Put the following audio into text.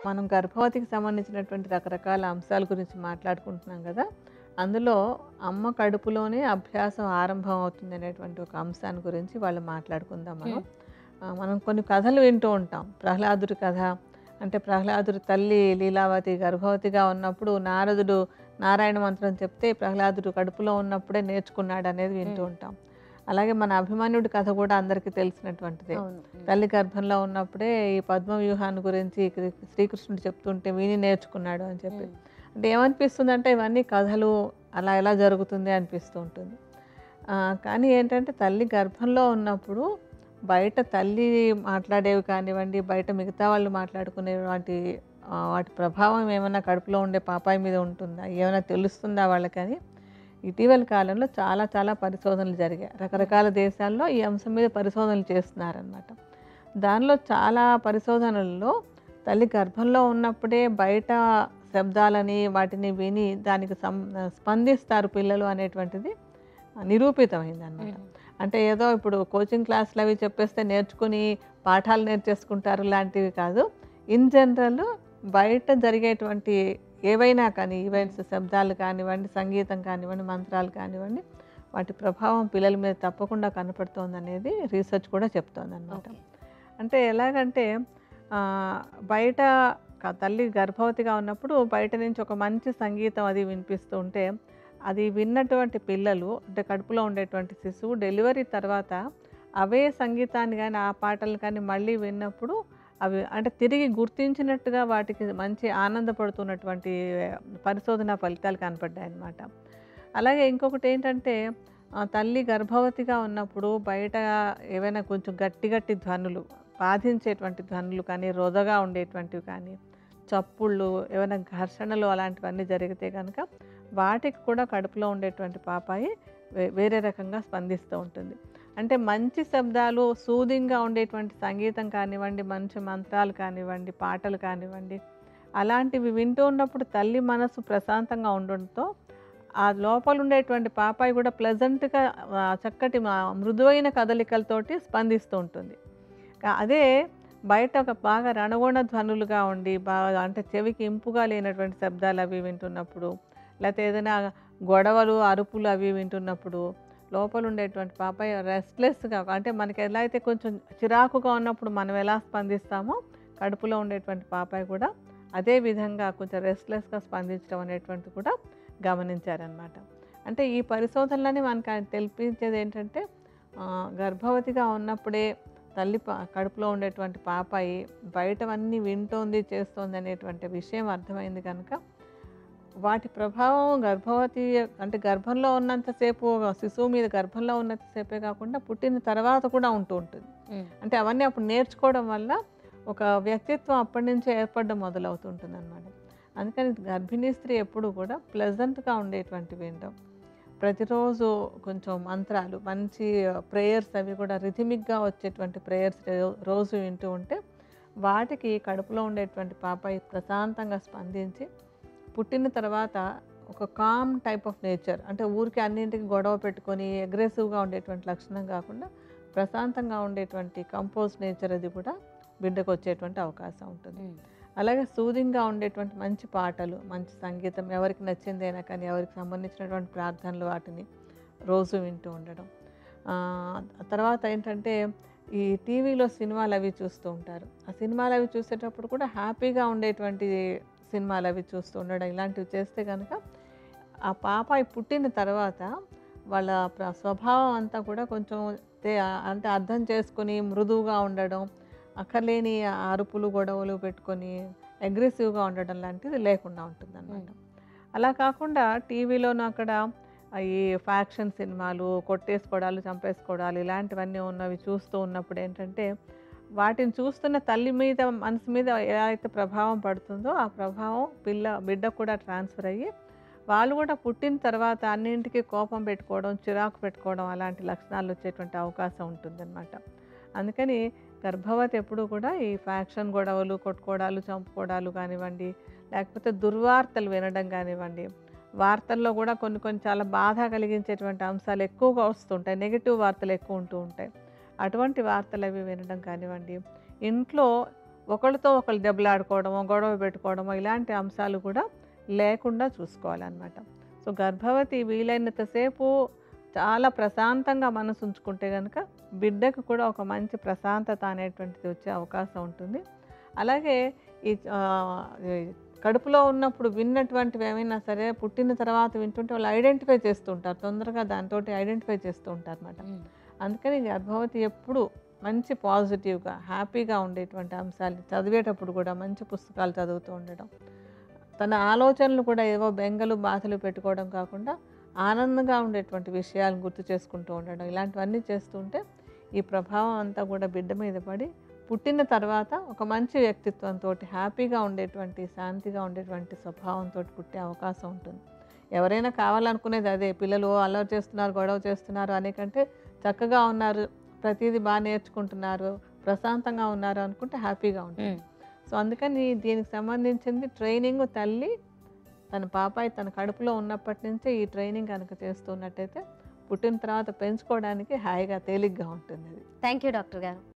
మనం గర్భవతికి సంబంధించినటువంటి రకరకాల అంశాల గురించి మాట్లాడుకుంటున్నాం కదా! అందులో అమ్మ కడుపులోనే అభ్యాసం ఆరంభం అవుతుంది అనేటువంటి ఒక అంశాన్ని గురించి ఇవాళ మాట్లాడుకుందాం మనం. హ్మ్. మనం కొన్ని కథలు వింటూ ఉంటాం. ప్రహ్లాదుడి కథ అంటే ప్రహ్లాదుడి తల్లి లీలావతి గర్భవతిగా ఉన్నప్పుడు నారదుడు నారాయణ మంత్రం చెప్తే ప్రహ్లాదుడు కడుపులో ఉన్నప్పుడే నేర్చుకున్నాడనేది వింటూ హ్మ్. ఉంటాం. అలాగే మన అభిమన్యుడి కథ కూడా అందరికీ తెలిసినటువంటిదే. అవును. హ్మ్. తల్లి గర్భంలో ఉన్నప్పుడే ఈ పద్మ వ్యూహాన్ని గురించి శ్రీకృష్ణుడు చెప్తుంటే విని నేర్చుకున్నాడు అని చెప్పి. హ్మ్. అంటే ఏమనిపిస్తుందంటే ఇవన్నీ కథలు అలా ఎలా జరుగుతుంది అనిపిస్తూ ఉంటుంది. కానీ ఏంటంటే తల్లి గర్భంలో ఉన్నప్పుడు బయట తల్లి మాట్లాడేవి కానివ్వండి, బయట మిగతా వాళ్ళు మాట్లాడుకునే వాటి ప్రభావం ఏమైనా కడుపులో ఉండే పాపాయి మీద ఉంటుందా? ఏమైనా తెలుస్తుందా వాళ్ళకని ఇటీవల కాలంలో చాలా చాలా పరిశోధనలు జరిగాయి. హ్మ్. రకరకాల దేశాల్లో ఈ అంశం మీద పరిశోధనలు చేస్తున్నారనమాట. దానిలో చాలా పరిశోధనల్లో తల్లి గర్భంలో ఉన్నప్పుడే బయట శబ్దాలని వాటిని విని దానికి స్పందిస్తారు పిల్లలు అనేటువంటిది నిరూపితమైందనమాట. హుహు. అంటే ఏదో ఇప్పుడు కోచింగ్ క్లాసులు అవి చెప్పేస్తే నేర్చుకుని పాఠాలు నేర్చేసుకుంటారు లాంటివి కాదు. ఇన్ జనరల్ బయట జరిగేటువంటి ఏవైనా కానీ హ్మ్. ఈవెంట్స్ శబ్దాలు కానివ్వండి, సంగీతం కానివ్వండి, మంత్రాలు కానివ్వండి, వాటి ప్రభావం పిల్లల మీద తప్పకుండా కనపడుతోందనేది రీసెర్చ్ కూడా చెప్తోందనమాట. ఓకే. అంటే ఎలాగంటే బయట తల్లి గర్భవతిగా ఉన్నప్పుడు బయట నుంచి ఒక మంచి సంగీతం అది వినిపిస్తూ ఉంటే, అది విన్నటువంటి పిల్లలు అంటే కడుపులో ఉండేటువంటి శిశువు డెలివరీ తర్వాత అవే సంగీతాన్ని గానీ, ఆ పాటలు కానీ మళ్ళీ విన్నప్పుడు అవి అంటే తిరిగి గుర్తించినట్టుగా వాటికి మంచి ఆనందపడుతున్నటువంటి పరిశోధనా ఫలితాలు కనపడ్డాయన్నమాట. అలాగే ఇంకొకటేంటంటే తల్లి గర్భవతిగా ఉన్నప్పుడు బయట ఏవైనా కొంచెం గట్టి గట్టి ధ్వనులు, బాధించేటువంటి ధ్వనులు కానీ, రొదగా ఉండేటువంటివి కానీ, చప్పుళ్ళు, ఏవైనా ఘర్షణలు అలాంటివన్నీ జరిగితే గనక వాటికి కూడా కడుపులో ఉండేటువంటి పాపాయి వేరే రకంగా స్పందిస్తూ ఉంటుంది. అంటే మంచి శబ్దాలు, సూదింగ్‌గా ఉండేటువంటి సంగీతం కానివ్వండి, మంచి మంత్రాలు కానివ్వండి, పాటలు కానివ్వండి, అలాంటివి వింటూ ఉన్నప్పుడు తల్లి మనసు ప్రశాంతంగా ఉండడంతో ఆ లోపల ఉండేటువంటి పాపాయి కూడా ప్లెజెంట్‌గా చక్కటి మృదువైన కదలికలతోటి స్పందిస్తూ ఉంటుంది. అదే బయట ఒక బాగా రణగొణ ధ్వనులుగా ఉండి, బాగా అంటే చెవికి ఇంపుగా లేనటువంటి శబ్దాలు అవి వింటున్నప్పుడు, లేతే ఏదైనా గొడవలు, అరుపులు అవి వింటున్నప్పుడు, లోపల ఉండేటువంటి పాపాయి రెస్ట్‌లెస్‌గా అంటే మనకి ఎలా అయితే కొంచెం చిరాకుగా ఉన్నప్పుడు మనం ఎలా స్పందిస్తామో, కడుపులో ఉండేటువంటి పాపాయి కూడా అదే విధంగా కొంచెం రెస్ట్‌లెస్‌గా స్పందించడం అనేటువంటిది కూడా గమనించారనమాట. అంటే ఈ పరిశోధనలని మనకు తెలిపించేది ఏంటంటే గర్భవతిగా ఉన్నప్పుడే తల్లి కడుపులో ఉండేటువంటి పాపాయి బయటవన్నీ వింటోంది, చేస్తోంది అనేటువంటి విషయం అర్థమైంది కనుక, వాటి ప్రభావం గర్భవతి అంటే గర్భంలో ఉన్నంతసేపు శిశువు మీద గర్భంలో ఉన్నంతసేపే కాకుండా పుట్టిన తర్వాత కూడా ఉంటూ ఉంటుంది. హ్మ్. అంటే అవన్నీ అప్పుడు నేర్చుకోవడం వల్ల ఒక వ్యక్తిత్వం అప్పటి నుంచే ఏర్పడడం మొదలవుతుంటుందన్నమాట. అందుకని గర్భిణీ స్త్రీ ఎప్పుడూ కూడా ప్లెజెంట్‌గా ఉండేటువంటివి వినడం. ప్రతిరోజు కొంచెం మంత్రాలు, మంచి ప్రేయర్స్ అవి కూడా రిథమిక్‌గా వచ్చేటువంటి ప్రేయర్స్ రోజు వింటూ ఉంటే, వాటికి కడుపులో ఉండేటువంటి పాపాయి ప్రశాంతంగా స్పందించి, పుట్టిన తర్వాత ఒక కామ్ టైప్ ఆఫ్ నేచర్ అంటే ఊరికే అన్నింటికి గొడవ పెట్టుకొని అగ్రెసివ్‌గా ఉండేటువంటి లక్షణం కాకుండా, ప్రశాంతంగా ఉండేటువంటి కంపోజ్ నేచర్ అది కూడా బిడ్డకు వచ్చేటువంటి అవకాశం ఉంటుంది. హ్మ్. అలాగే సూదింగ్‌గా ఉండేటువంటి మంచి పాటలు, మంచి సంగీతం ఎవరికి నచ్చిందైనా కానీ, ఎవరికి సంబంధించినటువంటి ప్రార్థనలు వాటిని రోజు వింటూ ఉండడం. ఆహ్, తర్వాత ఏంటంటే, ఈ టీవీలో సినిమాలవి చూస్తూ ఉంటారు. ఆ సినిమాలవి చూసేటప్పుడు కూడా హ్యాపీగా ఉండేటువంటి సినిమాలవి చూస్తూ ఉండడం, ఇలాంటివి చేస్తే గనక, ఆ పాపాయి పుట్టిన తర్వాత వాళ్ళ స్వభావం అంతా కూడా కొంచెం అంటే అర్థం చేసుకొని మృదువుగా ఉండడం, అక్కర్లేని అరుపులు, గొడవలు పెట్టుకొని అగ్రెసివ్‌గా ఉండడం లాంటిది లేకుండా ఉంటుందన్నమాట. హ్మ్. అలా కాకుండా టీవీలోను అక్కడ ఈ ఫ్యాక్షన్ సినిమాలు, కొట్టేసుకోవడాలు, చంపేసుకోవడాలు ఇలాంటివన్నీ ఉన్నవి చూస్తూ ఉన్నప్పుడు ఏంటంటే, వాటిని చూస్తున్న తల్లి మీద, మనసు మీద ఎలా అయితే ప్రభావం పడుతుందో, ఆ ప్రభావం బిడ్డకు కూడా ట్రాన్స్‌ఫర్ అయ్యి, వాళ్ళు కూడా పుట్టిన తర్వాత అన్నింటికి కోపం పెట్టుకోవడం, చిరాకు పెట్టుకోవడం అలాంటి లక్షణాలు వచ్చేటువంటి అవకాశం ఉంటుందన్నమాట. అందుకని గర్భవతి ఎప్పుడూ కూడా ఈ ఫ్యాక్షన్ గొడవలు, కొట్టుకోవడాలు, చంపుకోవడాలు కానివ్వండి, లేకపోతే దుర్వార్తలు వినడం కానివ్వండి, వార్తల్లో కూడా కొన్ని కొన్ని చాలా బాధ కలిగించేటువంటి అంశాలు ఎక్కువగా వస్తుంటాయి. నెగెటివ్ వార్తలు ఎక్కువ ఉంటూ ఉంటాయి. అటువంటి వార్తలు అవి వినడం కానివ్వండి, ఇంట్లో ఒకళ్ళతో ఒకళ్ళు దెబ్బలాడుకోవడమో, గొడవ పెట్టుకోవడమో ఇలాంటి అంశాలు కూడా లేకుండా చూసుకోవాలన్నమాట. సో, గర్భవతి వీలైనంత సేపు చాలా ప్రశాంతంగా మనసు ఉంచుకుంటే గనక బిడ్డకు కూడా ఒక మంచి ప్రశాంతత అనేటువంటిది వచ్చే అవకాశం ఉంటుంది. అలాగే ఈ ఈ కడుపులో ఉన్నప్పుడు విన్నటువంటివి ఏమైనా సరే పుట్టిన తర్వాత వింటుంటే వాళ్ళు ఐడెంటిఫై చేస్తూ ఉంటారు. తొందరగా దానితోటి ఐడెంటిఫై చేస్తూ ఉంటారన్నమాట. అందుకని గర్భవతి ఎప్పుడు మంచి పాజిటివ్‌గా, హ్యాపీగా ఉండేటువంటి అంశాలు చదివేటప్పుడు కూడా మంచి పుస్తకాలు చదువుతూ ఉండడం. తన ఆలోచనలు కూడా ఏవో బెంగలు, బాధలు పెట్టుకోవడం కాకుండా ఆనందంగా ఉండేటువంటి విషయాలను గుర్తు చేసుకుంటూ ఉండడం. ఇలాంటివన్నీ చేస్తూ ఉంటే ఈ ప్రభావం అంతా కూడా బిడ్డ మీద పడి పుట్టిన తర్వాత ఒక మంచి వ్యక్తిత్వంతోటి, హ్యాపీగా ఉండేటువంటి, శాంతిగా ఉండేటువంటి స్వభావంతోటి పుట్టే అవకాశం ఉంటుంది. ఎవరైనా కావాలనుకునేది అదే. పిల్లలు అల్లరి చేస్తున్నారు, గొడవ చేస్తున్నారు అనే కంటే చక్కగా ఉన్నారు, ప్రతీదీ బాగా నేర్చుకుంటున్నారు, ప్రశాంతంగా ఉన్నారు అనుకుంటే హ్యాపీగా ఉంటుంది. సో, అందుకని దీనికి సంబంధించింది ట్రైనింగ్ తల్లి తన పాపాయి తన కడుపులో ఉన్నప్పటి నుంచే ఈ ట్రైనింగ్ కనుక చేస్తున్నట్టయితే పుట్టిన తర్వాత పెంచుకోవడానికి హాయిగా తేలిగ్గా ఉంటుంది అది. థ్యాంక్ యూ డాక్టర్ గారు.